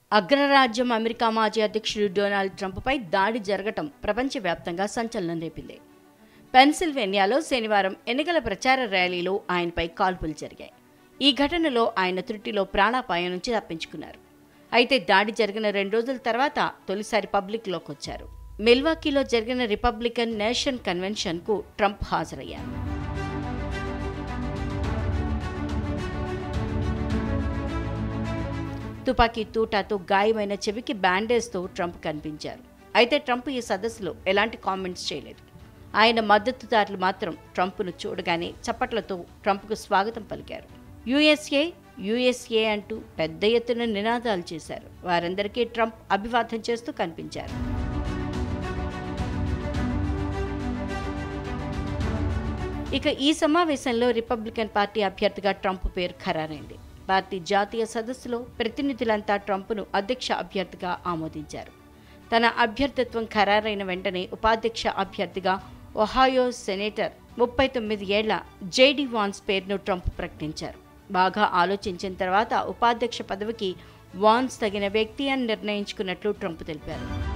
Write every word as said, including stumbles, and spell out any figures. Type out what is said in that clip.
అగ్రరాజ్యం అమెరికా మాజీ అధ్యక్షుడు డొనాల్డ్ ట్రంప్పై దాడి జరగటం ప్రపంచవ్యాప్తంగా సంచలనం రేపింది. పెన్సిల్వేనియాలో శనివారం ఎన్నికల ప్రచార ర్యాలీలో ఆయనపై కాల్పులు జరిగాయి. ఈ ఘటనలో ఆయన త్రుటిలో ప్రాణాపాయం నుంచి తప్పించుకున్నారు. అయితే దాడి జరిగిన రెండు రోజుల తర్వాత తొలిసారి పబ్లిక్లోకి వచ్చారు. మిల్వాకీలో జరిగిన రిపబ్లికన్ నేషన్ కన్వెన్షన్కు ట్రంప్ హాజరయ్యారు. తుపాకీ తూటాతో గాయమైన చెవికి బ్యాండేజ్తో ట్రంప్ కనిపించారు. అయితే ట్రంప్ ఈ సదస్సులో ఎలాంటి కామెంట్స్ చేయలేదు. ఆయన మద్దతుదారులు మాత్రం ట్రంప్ను చూడగానే చప్పట్లతో ట్రంప్కు స్వాగతం పలికారు. యూఎస్ఏ యూఎస్ఏ అంటూ పెద్ద ఎత్తున నినాదాలు చేశారు. వారందరికీ ట్రంప్ అభివాదం చేస్తూ కనిపించారు. ఇక ఈ సమావేశంలో రిపబ్లికన్ పార్టీ అభ్యర్థిగా ట్రంప్ పేరు ఖరారైంది. పార్టీ జాతీయ సదస్సులో ప్రతినిధులంతా ట్రంప్ను అధ్యక్ష అభ్యర్థిగా ఆమోదించారు. తన అభ్యర్థిత్వం ఖరారైన వెంటనే ఉపాధ్యక్ష అభ్యర్థిగా ఒహాయో సెనేటర్ ముప్పై తొమ్మిది ఏళ్ల జేడీ వాన్స్ పేరును ట్రంప్ ప్రకటించారు. బాగా ఆలోచించిన తర్వాత ఉపాధ్యక్ష పదవికి వాన్స్ తగిన వ్యక్తి అని నిర్ణయించుకున్నట్లు ట్రంప్ తెలిపారు.